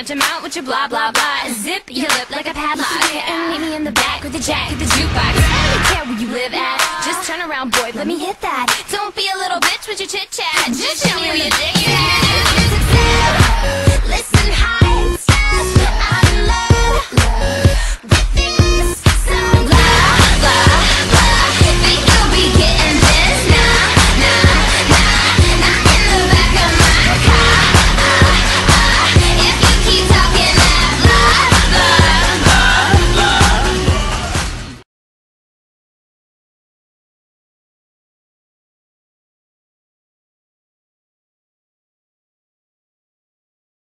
shut your mouth with your blah blah blah. Zip your lip like a padlock and meet me in the back with the jack at the jukebox. I don't care where you live at, just turn around, boy, let me hit that. Don't be a little bitch with your chit chat. Just show me where your dick